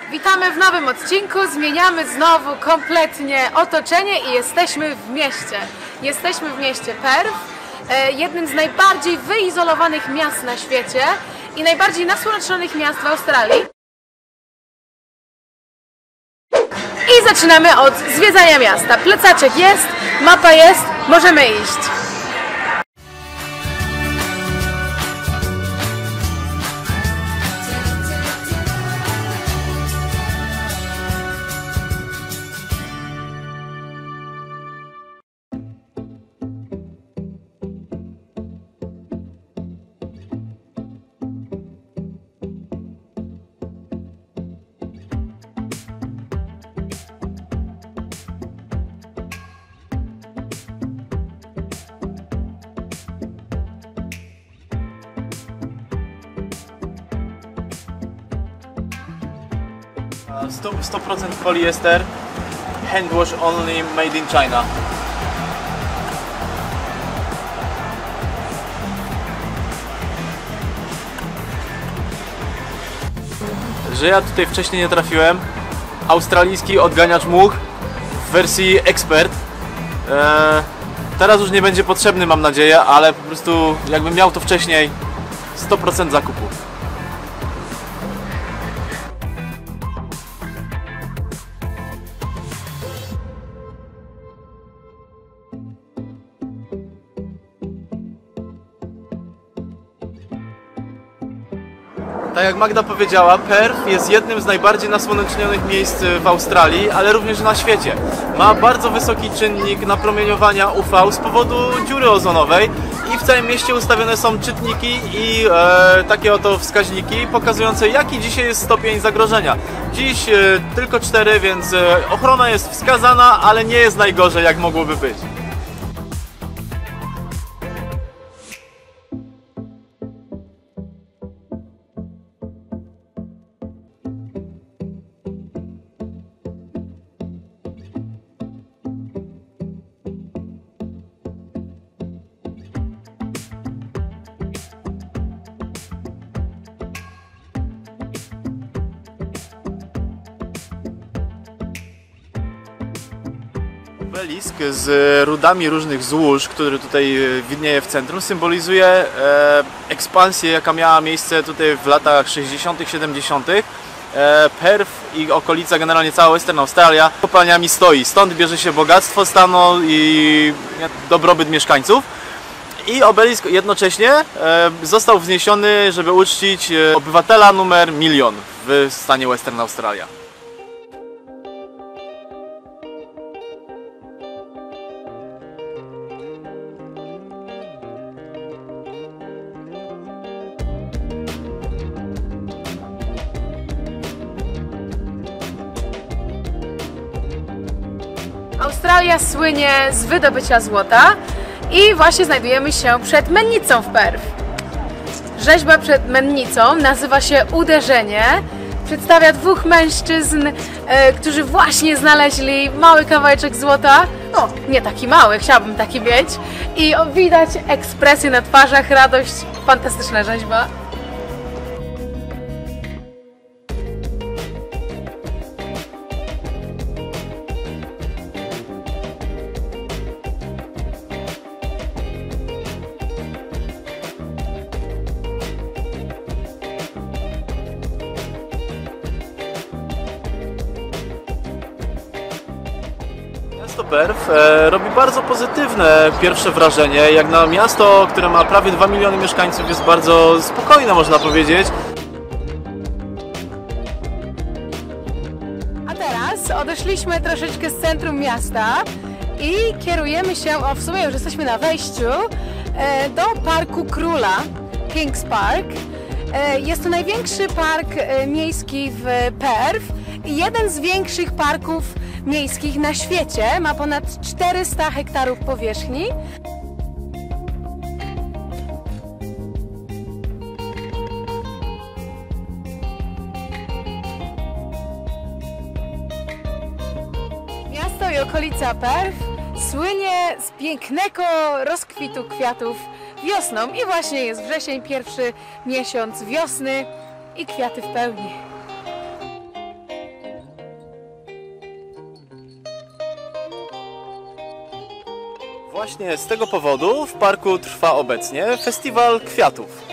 Witamy w nowym odcinku, zmieniamy znowu kompletnie otoczenie i jesteśmy w mieście. Jesteśmy w mieście Perth, jednym z najbardziej wyizolowanych miast na świecie i najbardziej nasłonecznionych miast w Australii. I zaczynamy od zwiedzania miasta. Plecaczek jest, mapa jest, możemy iść. Sto 100% poliester, hand wash only, made in China. Że ja tutaj wcześniej nie trafiłem, australijski odganiacz much w wersji Expert. Teraz już nie będzie potrzebny, mam nadzieję, ale po prostu jakbym miał to wcześniej, 100% zakupu. Tak jak Magda powiedziała, Perth jest jednym z najbardziej nasłonecznionych miejsc w Australii, ale również na świecie. Ma bardzo wysoki czynnik napromieniowania UV z powodu dziury ozonowej i w całym mieście ustawione są czytniki i takie oto wskaźniki pokazujące, jaki dzisiaj jest stopień zagrożenia. Dziś tylko 4, więc ochrona jest wskazana, ale nie jest najgorzej, jak mogłoby być. Obelisk z rudami różnych złóż, który tutaj widnieje w centrum, symbolizuje ekspansję, jaka miała miejsce tutaj w latach 60., 70. Perth i okolica, generalnie cała Western Australia, kopalniami stoi. Stąd bierze się bogactwo stanu i dobrobyt mieszkańców. I obelisk jednocześnie został wzniesiony, żeby uczcić obywatela numer 1 000 000 w stanie Western Australia. Australia słynie z wydobycia złota i właśnie znajdujemy się przed mennicą w Perth. Rzeźba przed mennicą nazywa się Uderzenie. Przedstawia dwóch mężczyzn, którzy właśnie znaleźli mały kawałeczek złota. No, nie taki mały, chciałabym taki mieć. I widać ekspresję na twarzach, radość, fantastyczna rzeźba. Miasto Perth robi bardzo pozytywne pierwsze wrażenie. Jak na miasto, które ma prawie 2 miliony mieszkańców, jest bardzo spokojne, można powiedzieć. A teraz odeszliśmy troszeczkę z centrum miasta i kierujemy się, w sumie już jesteśmy na wejściu, do Parku Króla, Kings Park. Jest to największy park miejski w Perth i jeden z większych parków miejskich na świecie. Ma ponad 400 hektarów powierzchni. Miasto i okolica Perth słynie z pięknego rozkwitu kwiatów wiosną i właśnie jest wrzesień, pierwszy miesiąc wiosny i kwiaty w pełni. Właśnie z tego powodu w parku trwa obecnie festiwal kwiatów.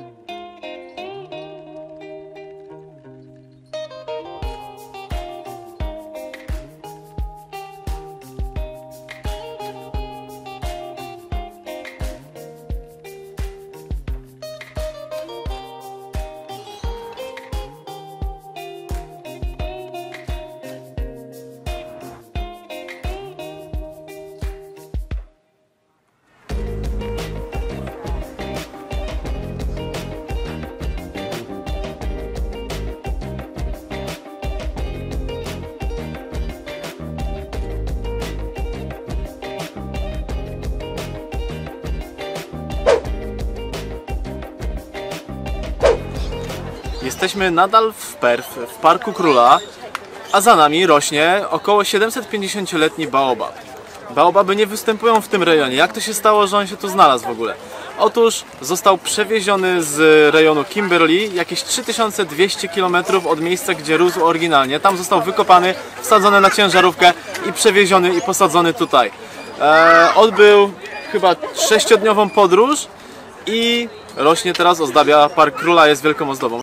Jesteśmy nadal w Perth, w Parku Króla, a za nami rośnie około 750-letni baobab. Baobaby nie występują w tym rejonie. Jak to się stało, że on się tu znalazł w ogóle? Otóż został przewieziony z rejonu Kimberley jakieś 3200 km od miejsca, gdzie rósł oryginalnie. Tam został wykopany, wsadzony na ciężarówkę i przewieziony i posadzony tutaj. Odbył chyba 6-dniową podróż i rośnie teraz, ozdabia Park Króla, jest wielką ozdobą.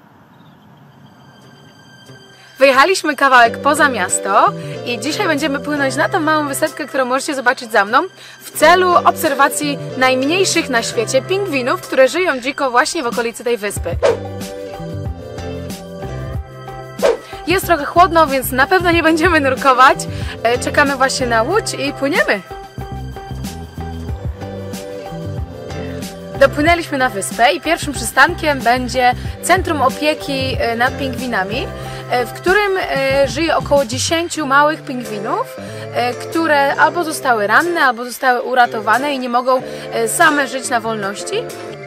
Wyjechaliśmy kawałek poza miasto i dzisiaj będziemy płynąć na tą małą wysepkę, którą możecie zobaczyć za mną, w celu obserwacji najmniejszych na świecie pingwinów, które żyją dziko właśnie w okolicy tej wyspy. Jest trochę chłodno, więc na pewno nie będziemy nurkować. Czekamy właśnie na łódź i płyniemy. Dopłynęliśmy na wyspę i pierwszym przystankiem będzie Centrum Opieki nad Pingwinami, w którym żyje około 10 małych pingwinów, które albo zostały ranne, albo zostały uratowane i nie mogą same żyć na wolności.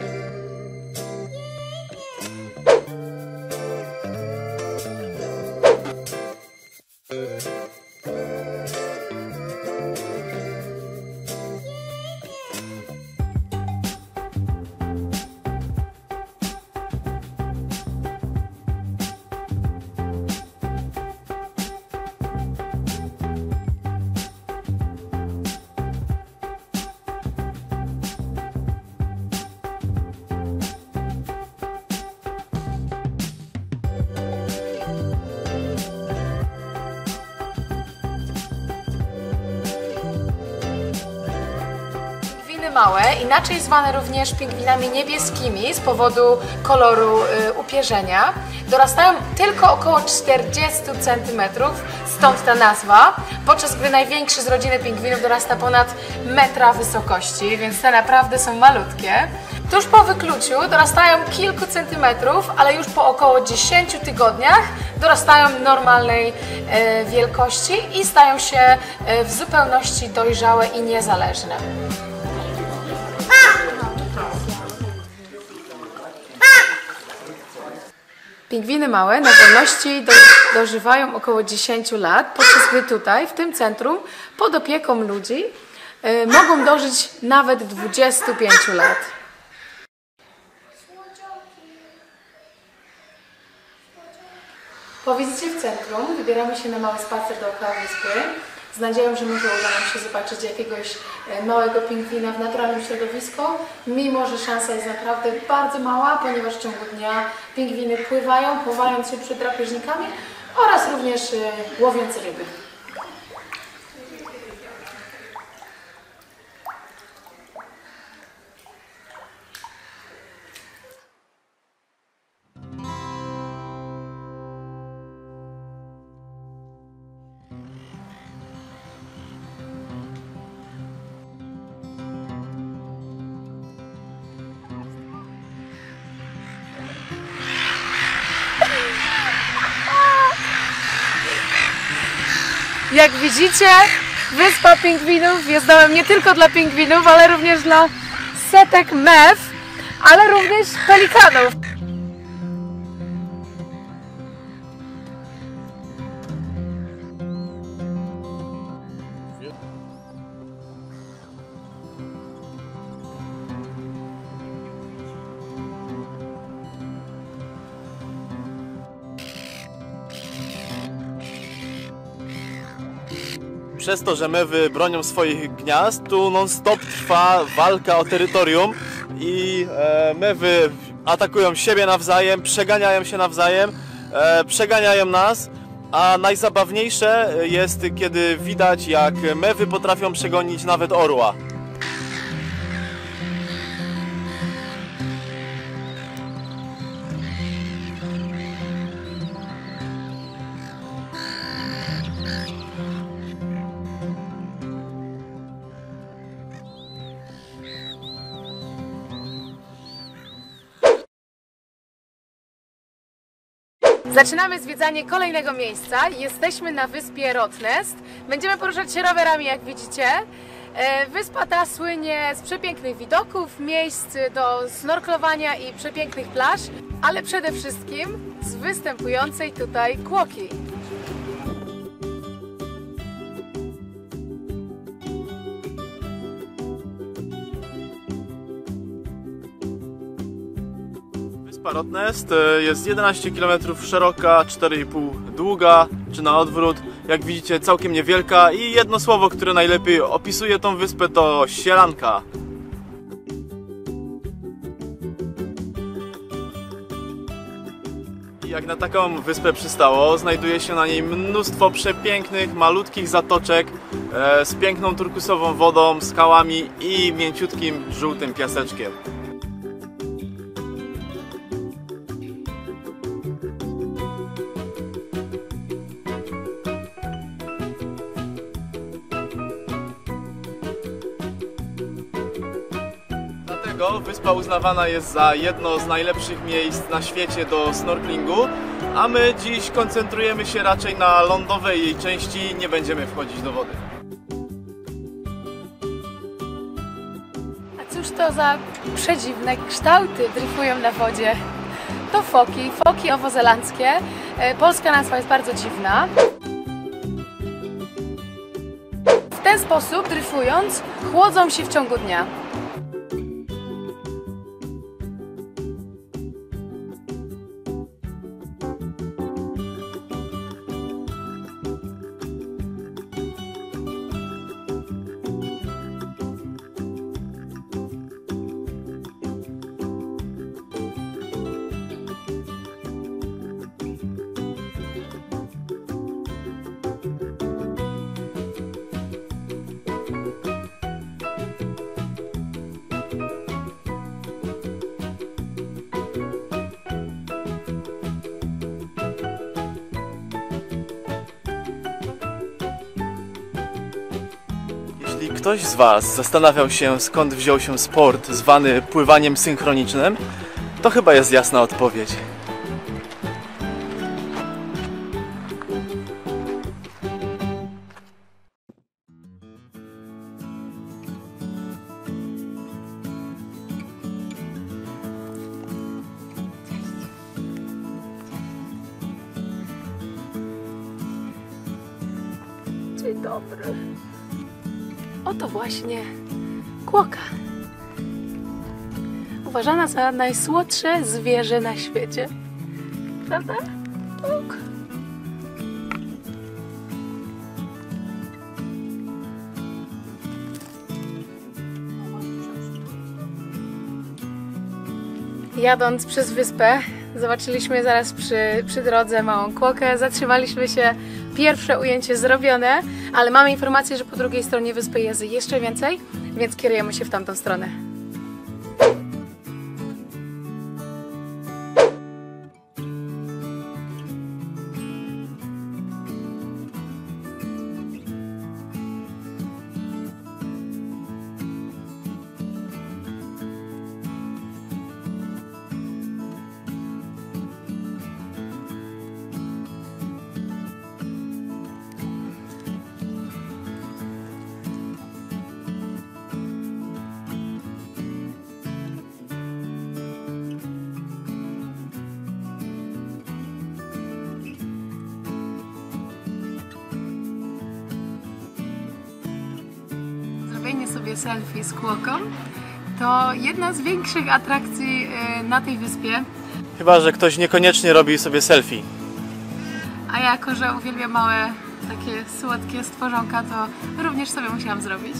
Małe, inaczej zwane również pingwinami niebieskimi z powodu koloru upierzenia, dorastają tylko około 40 cm, stąd ta nazwa, podczas gdy największy z rodziny pingwinów dorasta ponad metra wysokości, więc te naprawdę są malutkie. Tuż po wykluciu dorastają kilku centymetrów, ale już po około 10 tygodniach dorastają normalnej wielkości i stają się w zupełności dojrzałe i niezależne. Pingwiny małe na wolności dożywają około 10 lat, podczas gdy tutaj, w tym centrum, pod opieką ludzi, mogą dożyć nawet 25 lat. Po wizycie w centrum wybieramy się na mały spacer dookoła wyspy, z nadzieją, że może uda nam się zobaczyć jakiegoś małego pingwina w naturalnym środowisku, mimo że szansa jest naprawdę bardzo mała, ponieważ w ciągu dnia pingwiny pływają, chowając się przed drapieżnikami oraz również łowiąc ryby. Jak widzicie, wyspa pingwinów jest domem nie tylko dla pingwinów, ale również dla setek mew, ale również pelikanów. przez to, że mewy bronią swoich gniazd, tu non-stop trwa walka o terytorium i mewy atakują siebie nawzajem, przeganiają się nawzajem, przeganiają nas, a najzabawniejsze jest, kiedy widać, jak mewy potrafią przegonić nawet orła. Zaczynamy zwiedzanie kolejnego miejsca. Jesteśmy na wyspie Rottnest. Będziemy poruszać się rowerami, jak widzicie. Wyspa ta słynie z przepięknych widoków, miejsc do snorklowania i przepięknych plaż, ale przede wszystkim z występującej tutaj kłoki. Wyspa Rottnest jest 11 km szeroka, 4,5 długa, czy na odwrót. Jak widzicie, całkiem niewielka i jedno słowo, które najlepiej opisuje tą wyspę, to sielanka. I jak na taką wyspę przystało, znajduje się na niej mnóstwo przepięknych, malutkich zatoczek z piękną turkusową wodą, skałami i mięciutkim, żółtym piaseczkiem. Wyspa uznawana jest za jedno z najlepszych miejsc na świecie do snorklingu, a my dziś koncentrujemy się raczej na lądowej jej części, nie będziemy wchodzić do wody. A cóż to za przedziwne kształty dryfują na wodzie? To foki nowozelandzkie. Polska nazwa jest bardzo dziwna. W ten sposób, dryfując, chłodzą się w ciągu dnia. Jeśli ktoś z Was zastanawiał się, skąd wziął się sport zwany pływaniem synchronicznym, to chyba jest jasna odpowiedź. Dzień dobry. Oto właśnie kłoka. Uważana za najsłodsze zwierzę na świecie. Prawda? Tak. Jadąc przez wyspę, zobaczyliśmy zaraz przy drodze małą kłokę, zatrzymaliśmy się, pierwsze ujęcie zrobione, ale mamy informację, że po drugiej stronie wyspy jest jeszcze więcej, więc kierujemy się w tamtą stronę. Zrobienie sobie selfie z kłoką to jedna z większych atrakcji na tej wyspie. Chyba że ktoś niekoniecznie robi sobie selfie. A jako, że uwielbiam małe takie słodkie stworzonka, to również sobie musiałam zrobić.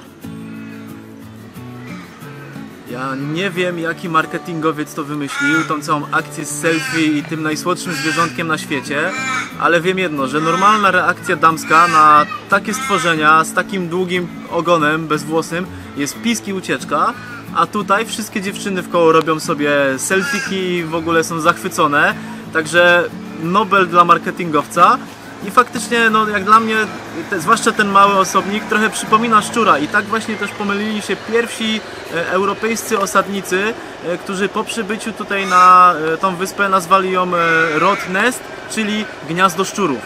Ja nie wiem, jaki marketingowiec to wymyślił, tą całą akcję z selfie i tym najsłodszym zwierzątkiem na świecie, ale wiem jedno, że normalna reakcja damska na takie stworzenia z takim długim ogonem, bezwłosym, jest pisk i ucieczka, a tutaj wszystkie dziewczyny w koło robią sobie selfiki i w ogóle są zachwycone, także Nobel dla marketingowca. I faktycznie, no jak dla mnie, zwłaszcza ten mały osobnik, trochę przypomina szczura i tak właśnie też pomylili się pierwsi europejscy osadnicy, którzy po przybyciu tutaj na tą wyspę nazwali ją Rot Nest, czyli gniazdo szczurów.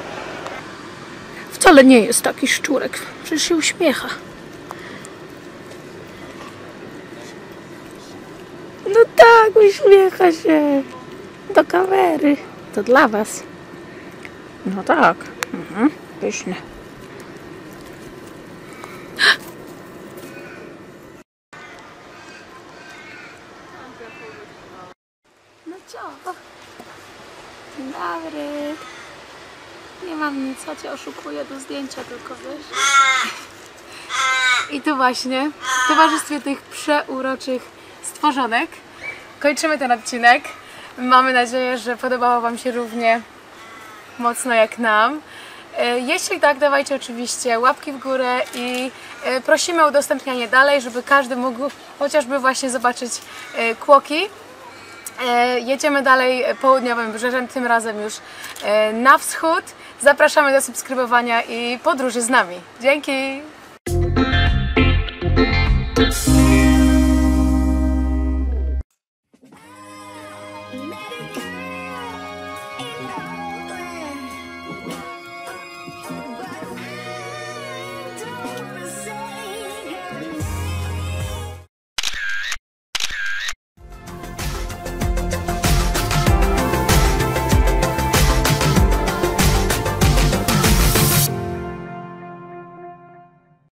Wcale nie jest taki szczurek, przecież się uśmiecha. No tak, uśmiecha się do kamery. To dla was. No tak. Pyszne. No co? Dzień dobry. Nie mam nic, co cię oszukuję do zdjęcia, tylko wiesz. I tu właśnie, w towarzystwie tych przeuroczych stworzonek kończymy ten odcinek. Mamy nadzieję, że podobało wam się równie mocno jak nam. Jeśli tak, dawajcie oczywiście łapki w górę i prosimy o udostępnianie dalej, żeby każdy mógł chociażby właśnie zobaczyć kłoki. Jedziemy dalej południowym wybrzeżem, tym razem już na wschód. Zapraszamy do subskrybowania i podróży z nami. Dzięki!